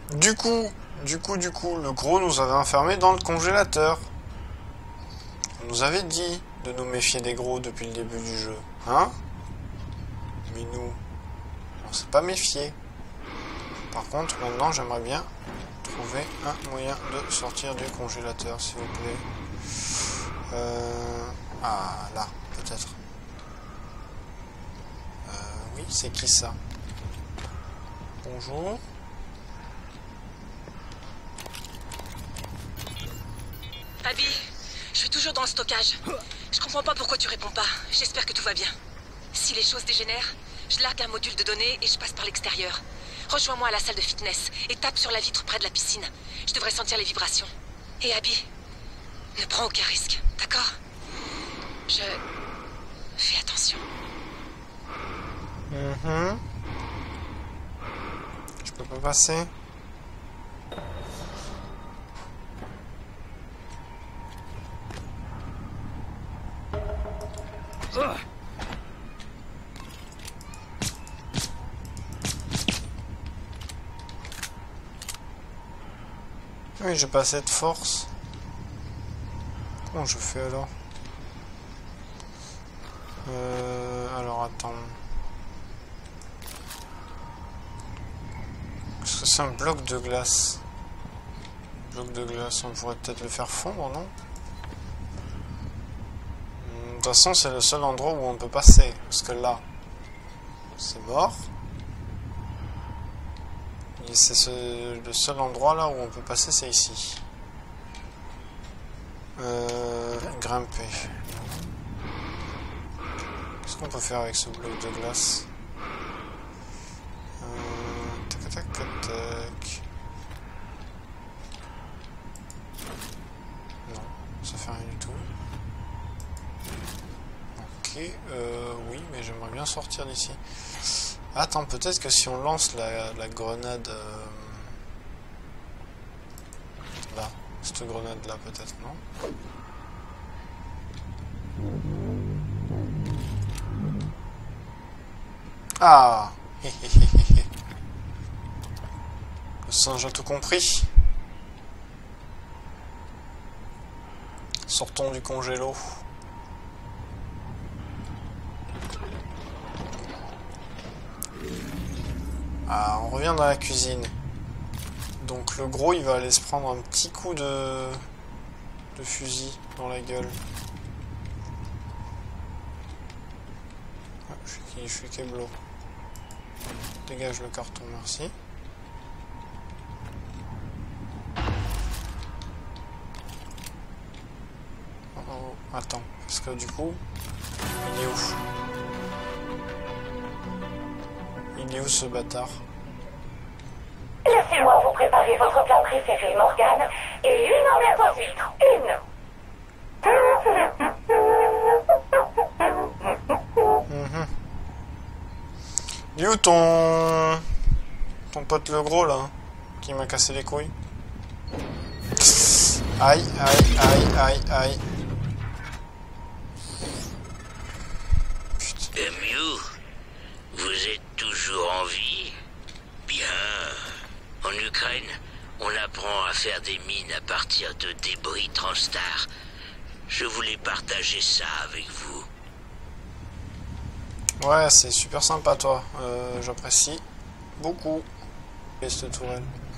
Du coup, le gros nous avait enfermés dans le congélateur. On nous avait dit de nous méfier des gros depuis le début du jeu. Hein? Mais nous, on s'est pas méfié. Par contre, maintenant, j'aimerais bien trouver un moyen de sortir du congélateur, s'il vous plaît. Ah, là, peut-être. Oui, c'est qui ça? Bonjour. Abby, je suis toujours dans le stockage. Je comprends pas pourquoi tu réponds pas. J'espère que tout va bien. Si les choses dégénèrent, je largue un module de données et je passe par l'extérieur. Rejoins-moi à la salle de fitness et tape sur la vitre près de la piscine. Je devrais sentir les vibrations. Et Abby, ne prends aucun risque, d'accord? Fais attention. Je peux pas passer. Oui, j'ai pas assez de force. Comment je fais alors? Alors attends. Est-ce que c'est un bloc de glace? Bloc de glace, on pourrait peut-être le faire fondre, non? De toute façon, c'est le seul endroit où on peut passer. Parce que là, c'est mort. Et c'est le seul endroit là où on peut passer, c'est ici. Grimper. Qu'est-ce qu'on peut faire avec ce bloc de glace? Tac, tac, tac, tac. Non, ça fait rien du tout. Ok, oui, mais j'aimerais bien sortir d'ici. Attends, peut-être que si on lance la grenade... là, cette grenade là, peut-être, non? Ah! Le singe a tout compris. Sortons du congélo. Ah, on revient dans la cuisine. Donc le gros, il va aller se prendre un petit coup de fusil dans la gueule. Ah, je suis Keblo. Dégage le carton, merci. Oh, attends, parce que du coup, il est où? Il est où ce bâtard? Laissez-moi vous préparer votre plat préféré, Morgane, et une en ensuite. Il est où ton pote le gros là, qui m'a cassé les couilles? Aïe, aïe, aïe, aïe, aïe. Putain. Mew, vous êtes toujours en vie? Bien. En Ukraine, on apprend à faire des mines à partir de débris Transstar. Je voulais partager ça avec vous. Ouais, c'est super sympa toi. J'apprécie beaucoup. Et cette tourelle.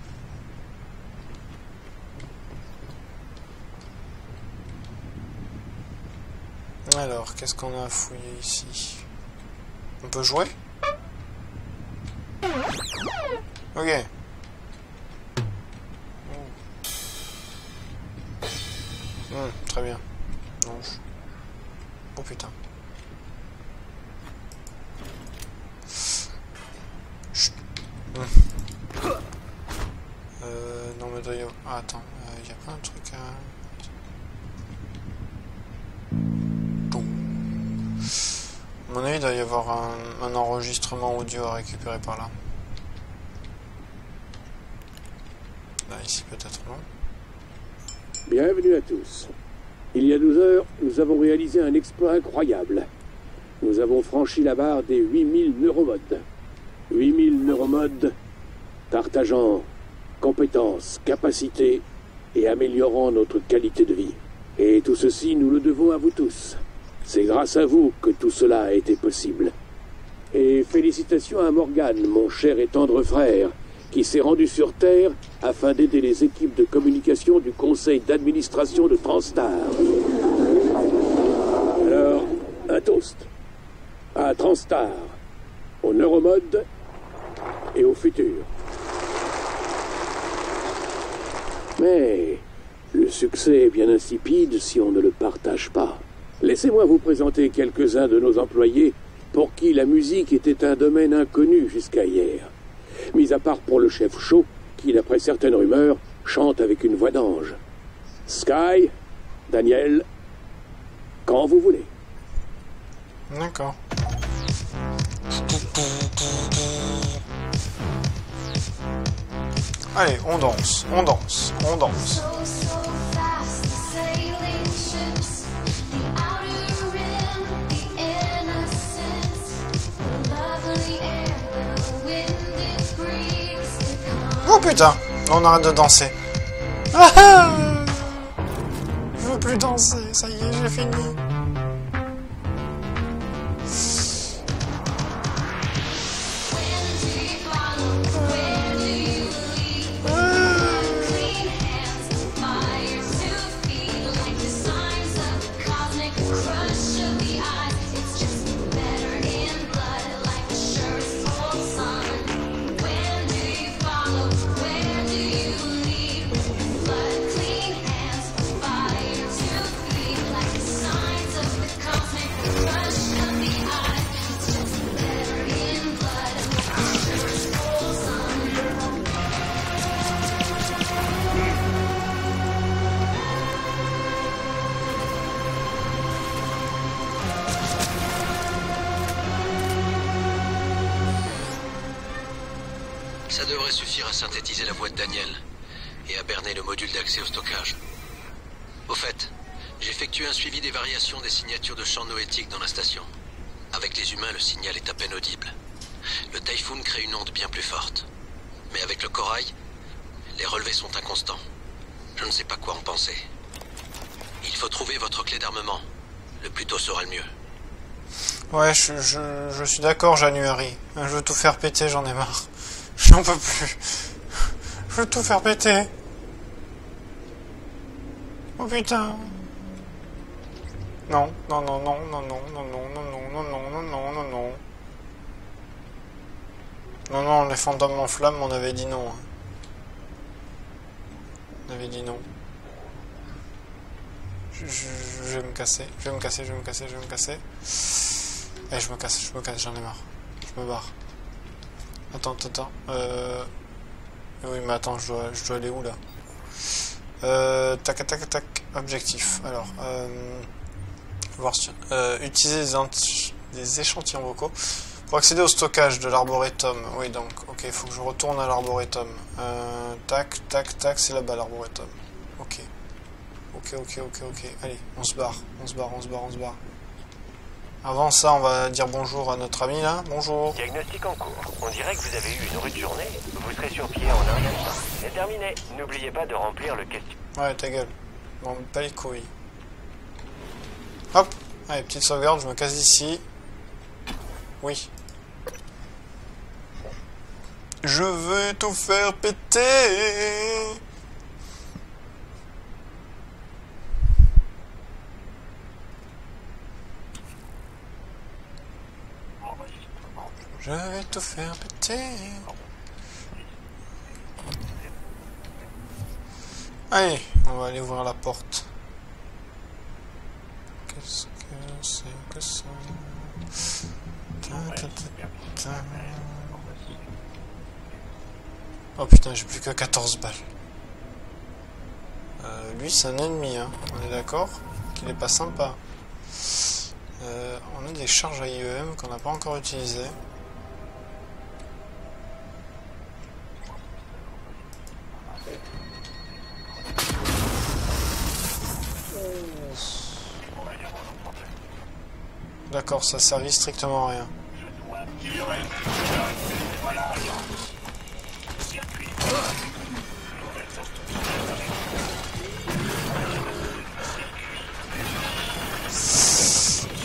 Alors, qu'est-ce qu'on a à fouiller ici? On peut jouer? Ok. Très bien. Non. Oh putain. Chut. Non mais doit y avoir... Ah, attends, il y a pas un truc à... À mon avis, il doit y avoir un enregistrement audio à récupérer par là. Là, ici peut-être, non? Bienvenue à tous. Il y a 12 heures, nous avons réalisé un exploit incroyable. Nous avons franchi la barre des 8000 neuromodes. 8000 neuromodes partageant compétences, capacités et améliorant notre qualité de vie. Et tout ceci, nous le devons à vous tous. C'est grâce à vous que tout cela a été possible. Et félicitations à Morgan, mon cher et tendre frère, qui s'est rendu sur Terre afin d'aider les équipes de communication du conseil d'administration de Transstar. Alors, un toast à Transstar, au neuromode et au futur. Mais le succès est bien insipide si on ne le partage pas. Laissez-moi vous présenter quelques-uns de nos employés pour qui la musique était un domaine inconnu jusqu'à hier. Mis à part pour le chef Shaw, qui, d'après certaines rumeurs, chante avec une voix d'ange. Sky, Daniel, quand vous voulez. D'accord. Allez, on danse, on danse, on danse. Oh putain, on arrête de danser. Ah ah, je veux plus danser, ça y est, j'ai fini. Ça devrait suffire à synthétiser la voix de Daniel et à berner le module d'accès au stockage. Au fait, j'ai effectué un suivi des variations des signatures de champs noétiques dans la station. Avec les humains, le signal est à peine audible. Le Typhoon crée une onde bien plus forte. Mais avec le corail, les relevés sont inconstants. Je ne sais pas quoi en penser. Il faut trouver votre clé d'armement. Le plus tôt sera le mieux. Ouais, je suis d'accord, January. Je veux tout faire péter, j'en ai marre. J'en peux plus. Je veux tout faire péter. Oh putain. Non, non, non, non, non, non, non, non, non, non, non, non, non, non, non, non. Non, non, les fantômes en flammes, on avait dit non. On avait dit non. Je vais me casser, je vais me casser, je vais me casser, je vais me casser. Allez, je me casse, j'en ai marre. Je me barre. Attends. Oui, mais attends, je dois aller où, là? Tac, objectif. Alors, voir si... utiliser des échantillons vocaux. Pour accéder au stockage de l'arboretum. Oui, donc, ok, il faut que je retourne à l'arboretum. Tac, c'est là-bas, l'arboretum. Ok. Allez, on se barre. Avant ça, on va dire bonjour à notre ami, là. Bonjour. Diagnostic en cours. On dirait que vous avez eu une rude journée. Vous serez sur pied en un instant. C'est terminé. N'oubliez pas de remplir le questionnaire. Ouais, ta gueule. Bon, pas les couilles. Hop. Allez, petite sauvegarde, je me casse d'ici. Oui. Je veux tout faire péter. Je vais tout faire péter. Allez, on va aller ouvrir la porte. Qu'est-ce que c'est que ça? Oh putain, j'ai plus que 14 balles. Lui, c'est un ennemi, hein. On est d'accord qu'il est pas sympa. On a des charges à IEM qu'on n'a pas encore utilisées. D'accord, ça servit strictement à rien.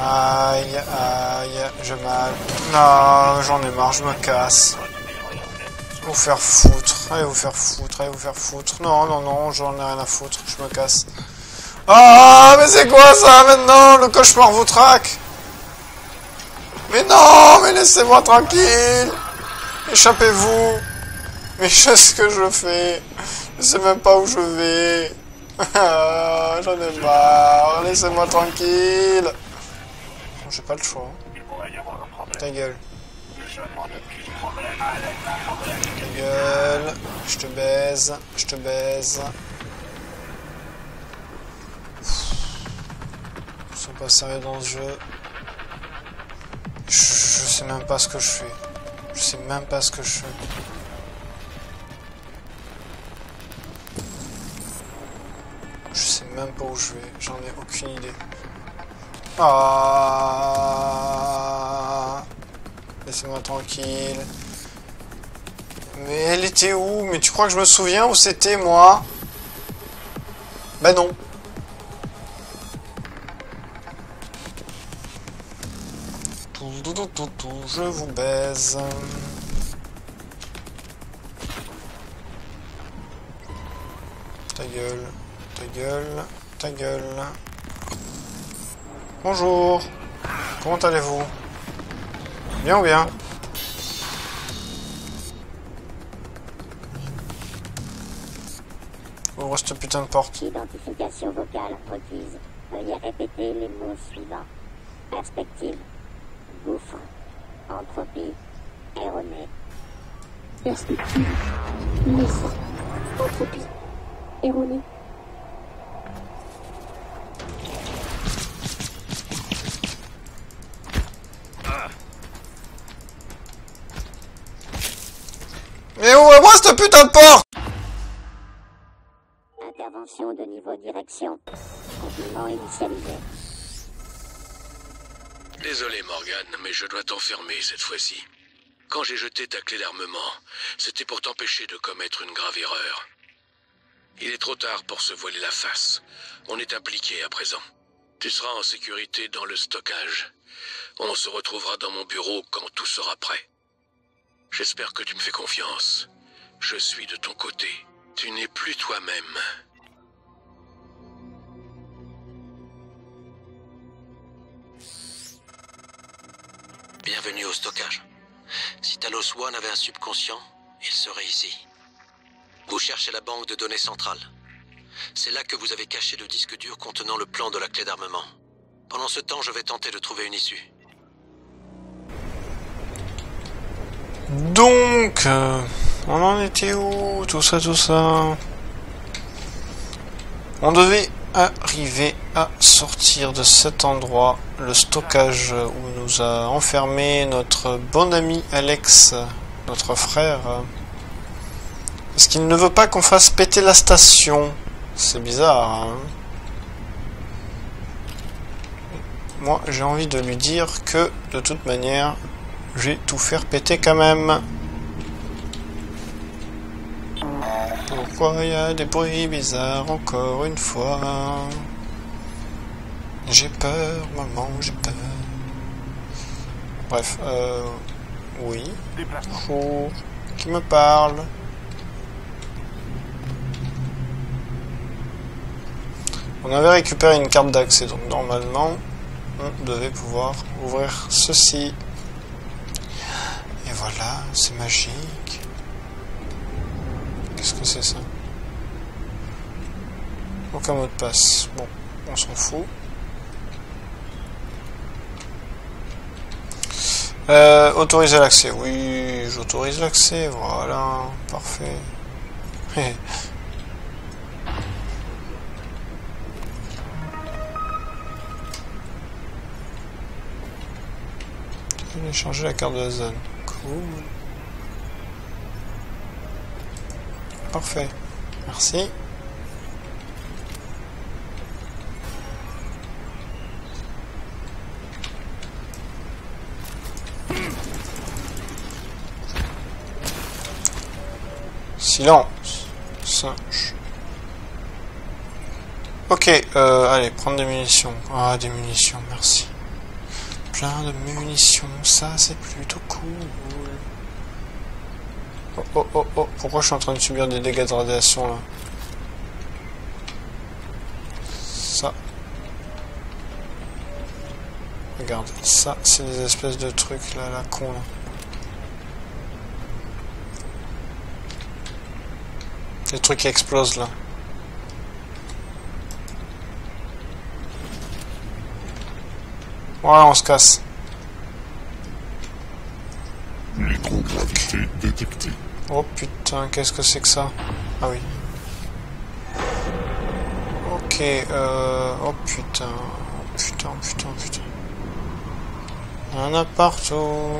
Aïe, aïe, j'ai mal. Non, j'en ai marre, je me casse. Vous faire foutre, allez vous faire foutre, allez vous faire foutre. Non, non, non, j'en ai rien à foutre, je me casse. Ah, mais c'est quoi ça maintenant? Le cauchemar vous traque? Mais non, mais laissez-moi tranquille. Échappez-vous. Mais je sais ce que je fais. Je sais même pas où je vais. J'en ai marre, laissez-moi tranquille. J'ai pas le choix. Ta gueule. Ta gueule. Je te baise. Je te baise. Ils sont pas sérieux dans ce jeu. Je sais même pas ce que je fais. Je sais même pas ce que je fais. Je sais même pas où je vais. J'en ai aucune idée. Ah, laissez-moi tranquille. Mais elle était où? Mais tu crois que je me souviens où c'était, moi? Ben non. Je vous baise. Ta gueule, ta gueule, ta gueule. Bonjour. Comment allez-vous? Bien ou bien? Ouvre cette putain de porte. Identification vocale requise. Veuillez répéter les mots suivants. Perspective. Gouffre. Entropie. Erronée. Perspective. Gouffre. Entropie. Erronée. Mais ouvre-moi cette putain de porte! Intervention de niveau direction. Confinement initialisé. Désolé Morgan, mais je dois t'enfermer cette fois-ci. Quand j'ai jeté ta clé d'armement, c'était pour t'empêcher de commettre une grave erreur. Il est trop tard pour se voiler la face. On est impliqué à présent. Tu seras en sécurité dans le stockage. On se retrouvera dans mon bureau quand tout sera prêt. J'espère que tu me fais confiance. Je suis de ton côté. Tu n'es plus toi-même. Bienvenue au stockage. Si Talos One avait un subconscient, il serait ici. Vous cherchez la banque de données centrale. C'est là que vous avez caché le disque dur contenant le plan de la clé d'armement. Pendant ce temps, je vais tenter de trouver une issue. Donc, on en était où? Tout ça, tout ça. On devait arriver à sortir de cet endroit, le stockage où nous a enfermé notre bon ami Alex, notre frère. Parce qu'il ne veut pas qu'on fasse péter la station. C'est bizarre, hein? Moi, j'ai envie de lui dire que, de toute manière, je vais tout faire péter quand même. Pourquoi il y a des bruits bizarres encore une fois? J'ai peur, maman, j'ai peur. Bref, oui. Bonjour. Qui me parle? On avait récupéré une carte d'accès, donc normalement, on devait pouvoir ouvrir ceci. Et voilà, c'est magique. Qu'est-ce que c'est ça? Aucun mot de passe. Bon, on s'en fout. Autoriser l'accès. Oui, j'autorise l'accès. Voilà, parfait. Changer la carte de la zone. Cool. Parfait. Merci. Silence. Singe. Ok, allez, prendre des munitions. Ah, des munitions, merci. plein de munitions, ça c'est plutôt cool. Oh oh oh oh, pourquoi je suis en train de subir des dégâts de radiation là? Ça. Regarde, ça c'est des espèces de trucs là, la con là. Les trucs qui explosent là. Voilà, on se casse. Microgravité détectée. Oh putain, qu'est-ce que c'est que ça? Ah oui. Ok, oh putain. Oh putain, putain, putain. Il y en a partout.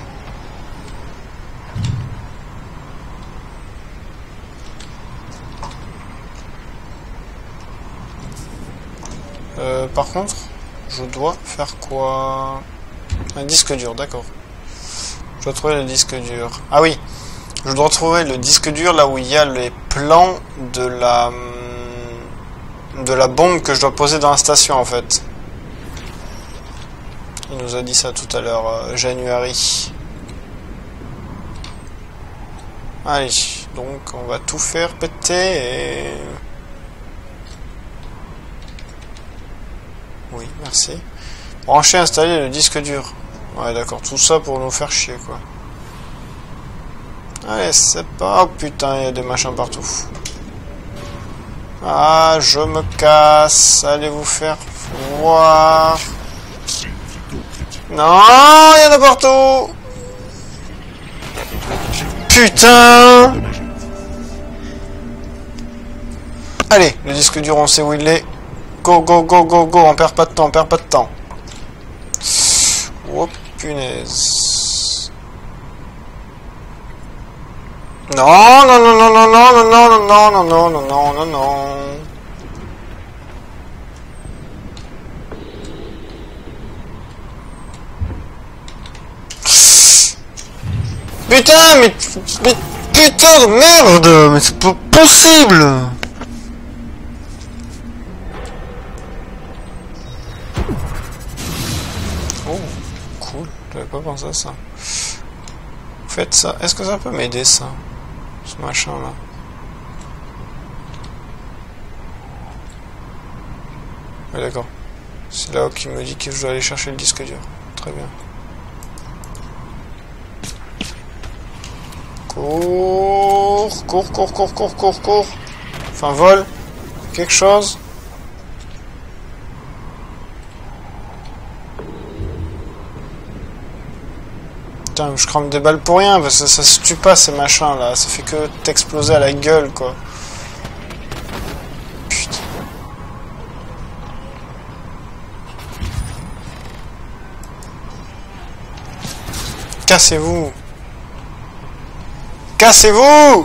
Par contre, je dois faire quoi? Un disque dur, d'accord. Je dois trouver le disque dur. Ah oui, je dois trouver le disque dur là où il y a les plans de la bombe que je dois poser dans la station en fait. Il nous a dit ça tout à l'heure, January. Allez, donc on va tout faire péter et... Oui, merci. Brancher, installer le disque dur. Ouais, d'accord, tout ça pour nous faire chier, quoi. Allez, c'est pas... Oh putain, il y a des machins partout. Ah, je me casse. Allez vous faire voir. Non, il y en a partout. Putain. Allez, le disque dur, on sait où il est. Go, go, go, go, go, on perd pas de temps, on perd pas de temps. Oh, punaise. Non, non, non, non, non, non, non, non, non, non, non, non, non, non, non. Putain, mais putain de merde, mais c'est pas possible. Oh, cool, j'avais pas pensé à ça. Faites ça, est-ce que ça peut m'aider ça, ce machin là? Oui d'accord, c'est là qui me dit que je dois aller chercher le disque dur, très bien. Cours, cours, cours, cours, cours, cours, cours. Enfin, vole. Quelque chose. Putain, je crame des balles pour rien, parce que ça se tue pas ces machins là. Ça fait que t'exploser à la gueule, quoi. Putain. Cassez-vous. Cassez-vous!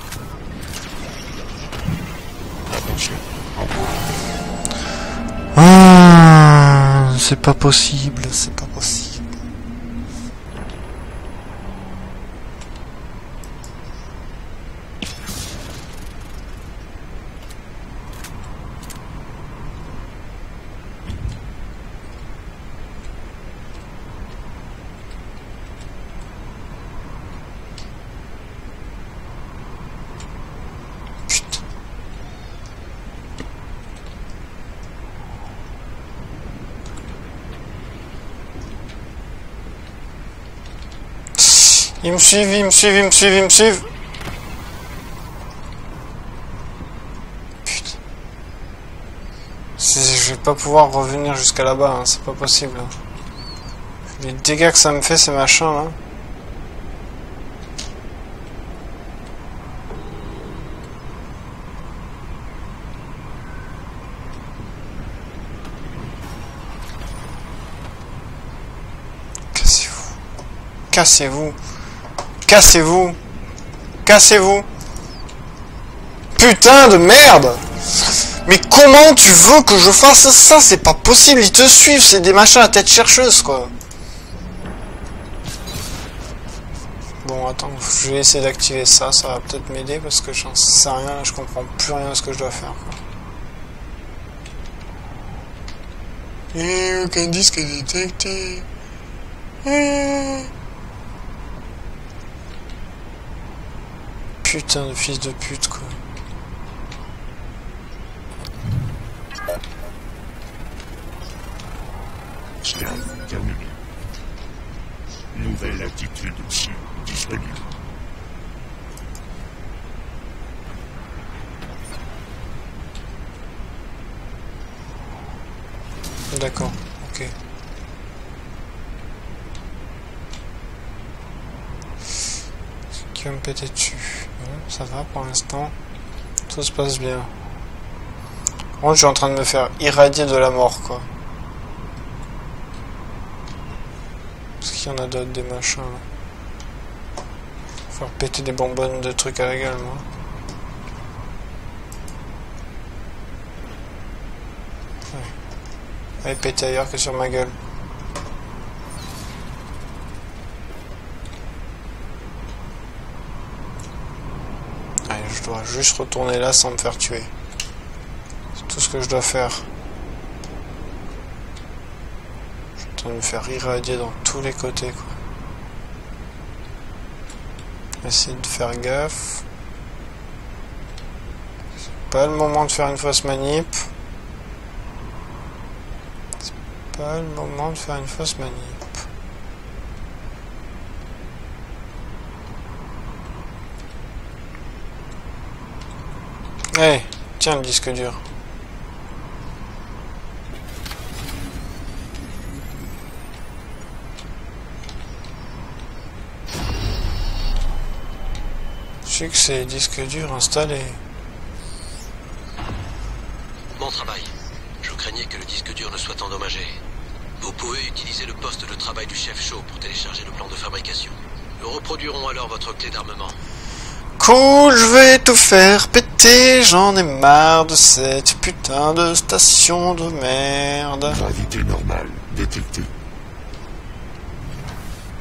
Ah, c'est pas possible, c'est pas possible. Ils me suivent, ils me suivent, ils me suivent, ils me suivent. Putain. Je vais pas pouvoir revenir jusqu'à là-bas, hein. C'est pas possible. Les dégâts que ça me fait ces machins là. Cassez-vous. Cassez-vous. Cassez-vous. Cassez-vous. Putain de merde. Mais comment tu veux que je fasse ça? C'est pas possible, ils te suivent, c'est des machins à tête chercheuse, quoi. Bon, attends, je vais essayer d'activer ça, ça va peut-être m'aider, parce que j'en sais rien, je comprends plus rien de ce que je dois faire, quoi. Et aucun disque est détecté. Putain de fils de pute, quoi. Scan terminé. Nouvelle attitude cible disponible. D'accord, ok. Qui va me péter dessus? Non, ça va pour l'instant. Tout se passe bien. Par contre, je suis en train de me faire irradier de la mort, quoi. Parce qu'il y en a d'autres, des machins. Là. Faire péter des bonbonnes de trucs à la gueule, moi. Ouais. Allez, péter ailleurs que sur ma gueule. Allez, je dois juste retourner là sans me faire tuer. C'est tout ce que je dois faire. Je suis en train de me faire irradier dans tous les côtés, quoi. Essayer de faire gaffe. C'est pas le moment de faire une fausse manip. C'est pas le moment de faire une fausse manip. Hey, tiens le disque dur. Succès, disque dur installé. Bon travail. Je craignais que le disque dur ne soit endommagé. Vous pouvez utiliser le poste de travail du chef Shaw pour télécharger le plan de fabrication. Nous reproduirons alors votre clé d'armement. Cool, je vais tout faire péter, j'en ai marre de cette putain de station de merde. Gravité normale détectée.